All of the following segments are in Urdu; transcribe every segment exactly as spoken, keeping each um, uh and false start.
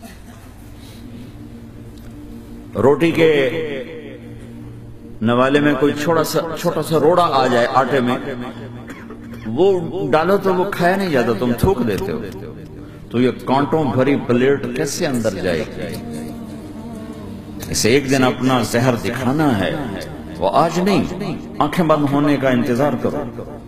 روٹی کے نوالے میں کوئی چھوٹا سا چھوٹا سا روڑا آ جائے آٹے میں، وہ ڈالو تو وہ کھایا نہیں جاتا، تم تھوک دیتے ہو، تو یہ کانٹوں بھری پلیٹ کیسے اندر جائے گی؟ اسے ایک دن اپنا زہر دکھانا ہے، وہ آج نہیں، آنکھیں بند ہونے کا انتظار کرو۔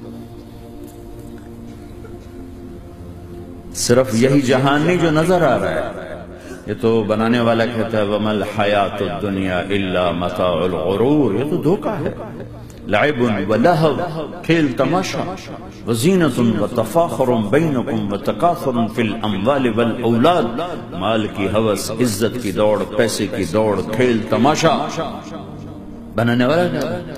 صرف یہی جہان نہیں جو نظر آ رہا ہے، یہ تو بنانے والا کہتا ہے وَمَا الْحَيَاةُ الدُّنْيَا إِلَّا مَتَاعُ الْغُرُورِ، یہ تو دھوکہ ہے، لعب وَلَهْوٌ، کھیل تماشا، وَزِينَةٌ وَتَفَاخُرٌ بَيْنَكُمْ وَتَكَاثُرٌ فِي الْأَمْوَالِ وَالْأَوْلَادِ، مال کی حوث، عزت کی دوڑ، پیسے کی دوڑ، کھیل تماشا۔ بنانے والا کہتا ہے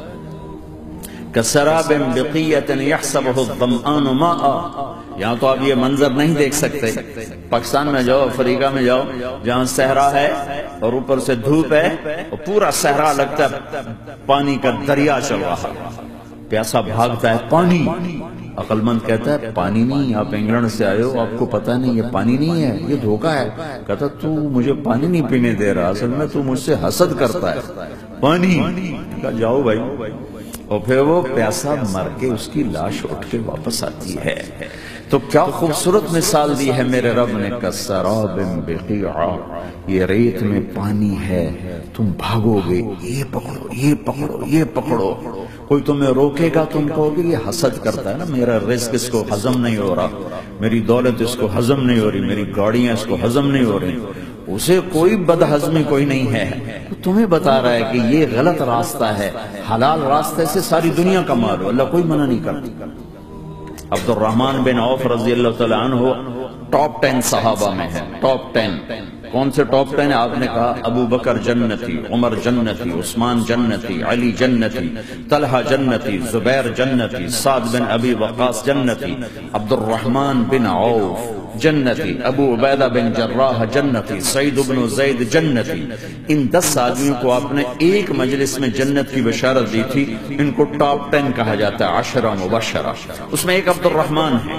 كَسَرَابٍ بِقِيَّةٍ يَحْسَبُهُ الظَّمْآنُ مَاءً، یہاں تو آپ یہ منظر نہیں دیکھ سکتے، پاکستان میں جاؤ، افریقہ میں جاؤ، جہاں صحرا ہے اور اوپر سے دھوپ ہے اور پورا صحرا لگتا ہے پانی کا دریا چل رہا، پیاسا بھاگتا ہے پانی، عقل مند کہتا ہے پانی نہیں، آپ انگلینڈ سے آئے ہو، آپ کو پتہ نہیں یہ پانی نہیں ہے، یہ دھوکہ ہے۔ کہتا تو مجھے پانی نہیں پینے دے رہا، اصل میں تو مجھ سے حسد کرتا ہے، پانی۔ کہا جاؤ بھائی، اور پھر وہ پیاسا مر کے اس کی لاش اٹھ کے واپس آتی ہے۔ تو کیا خوبصورت مثال دی ہے میرے رب نے، کَسَرَابٍ بِقِيعَةٍ، یہ ریت میں پانی ہے، تم بھاگو گے، یہ پکڑو یہ پکڑو یہ پکڑو، کوئی تمہیں روکے گا، تم کہو گے یہ حسد کرتا ہے نا، میرا رزق اس کو ہضم نہیں ہو رہا، میری دولت اس کو ہضم نہیں ہو رہی، میری گاڑیاں اس کو ہضم نہیں ہو رہی، اسے کوئی بدہضمی کوئی نہیں ہے، تو تمہیں بتا رہا ہے کہ یہ غلط راستہ ہے، حلال راستے سے ساری دنیا کا مال ہو، اللہ کوئی منع نہیں کرتا۔ عبد الرحمن بن عوف رضی اللہ تعالیٰ عنہ ٹاپ ٹین صحابہ میں ہے، ٹاپ ٹین، کون سے ٹاپ ٹین ہے؟ آپ نے کہا ابو بکر جنتی، عمر جنتی، عثمان جنتی، علی جنتی، طلحہ جنتی، زبیر جنتی، سعد بن ابی وقاص جنتی، عبد الرحمن بن عوف جنتی، ابو عبیدہ بن جراح جنتی، سعید بن زید جنتی۔ ان دس آدمیوں کو آپ نے ایک مجلس میں جنت کی بشارت دی تھی، ان کو ٹاپ ٹین کہا جاتا ہے، عشرہ مبشرہ، اس میں ایک عبد الرحمن ہے۔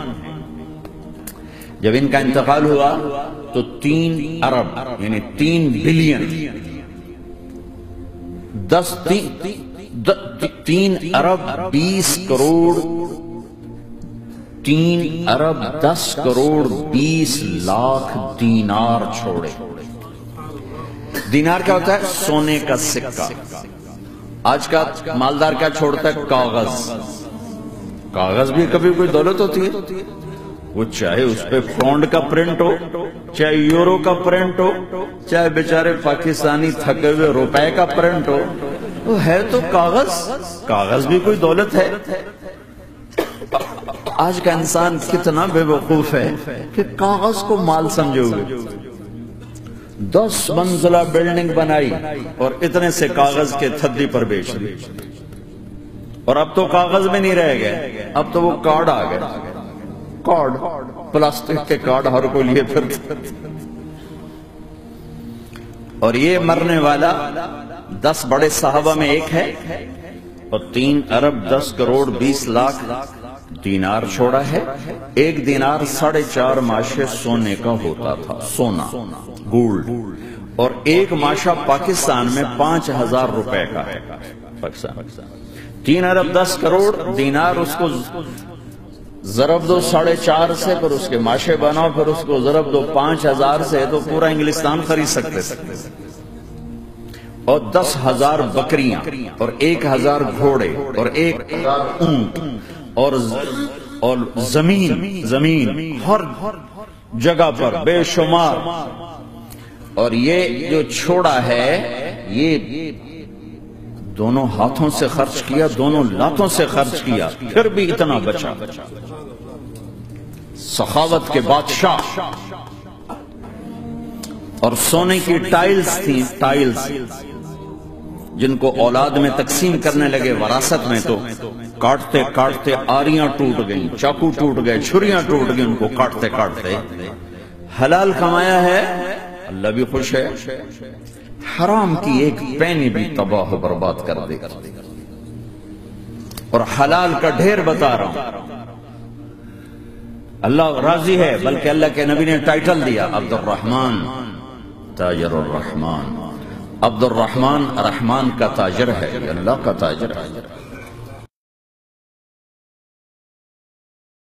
جب ان کا انتقال ہوا تو تین ارب یعنی تین بلین دس تین ارب بیس کروڑ تین ارب دس کروڑ بیس لاکھ دینار چھوڑے۔ دینار کیا ہوتا ہے؟ سونے کا سکہ۔ آج کا مالدار کیا چھوڑتا ہے؟ کاغذ۔ کاغذ بھی کبھی کوئی دولت ہوتی ہے، وہ چاہے اس پہ پاؤنڈ کا پرنٹ ہو، چاہے یورو کا پرنٹ ہو، چاہے بیچارے پاکستانی تھکے ہوئے روپے کا پرنٹ ہو، وہ ہے تو کاغذ۔ کاغذ بھی کوئی دولت ہے۔ آج کا انسان کتنا بے وقوف ہے کہ کاغذ کو مال سمجھے ہوئے، دس منزلہ بلڈنگ بنائی اور اتنے سے کاغذ کے تھدی پر بیچ دی، اور اب تو کاغذ میں نہیں رہ گئے، اب تو وہ کارڈ آ گئے، کارڈ، پلاسٹک کے کارڈ ہر کوئی لیے پھرتے۔ اور یہ مرنے والا دس بڑے صحابہ میں ایک ہے، اور تین ارب دس کروڑ بیس لاکھ دینار چھوڑا ہے۔ ایک دینار ساڑھے چار ماشے سونے کا ہوتا تھا، سونا، گولڈ، اور ایک ماشا پاکستان میں پانچ ہزار روپے کا ہے۔ پاکستان تین ارب دس کروڑ دینار، اس کو ضرب دو ساڑھے چار سے، پھر اس کے ماشے بناؤ، پھر اس کو ضرب دو پانچ ہزار سے، تو پورا انگلستان خرید سکتے تھے۔ اور دس ہزار بکریاں، اور ایک ہزار گھوڑے، اور ایک ہزار اونٹ، اور اور زمین زمین ہر جگہ پر بے شمار۔ اور یہ جو چھوڑا ہے، یہ دونوں ہاتھوں سے خرچ کیا، دونوں لاتوں سے خرچ کیا، پھر بھی اتنا بچا۔ سخاوت کے بادشاہ۔ اور سونے کی ٹائلز تھی، ٹائلز جن کو اولاد میں تقسیم کرنے لگے وراثت میں، تو کاٹتے کاٹتے آریاں ٹوٹ گئیں، چاقو ٹوٹ گئے، چھریاں ٹوٹ گئیں، ان کو کاٹتے کاٹتے۔ حلال کمایا ہے، اللہ بھی خوش ہے، حرام کی ایک پینی بھی تباہ و برباد کر دے گا۔ اور حلال کا ڈھیر بتا رہا ہوں، اللہ راضی ہے، بلکہ اللہ کے نبی نے ٹائٹل دیا عبد الرحمن تاجر الرحمن، عبد الرحمن رحمان کا تاجر ہے، اللہ کا تاجر ہے۔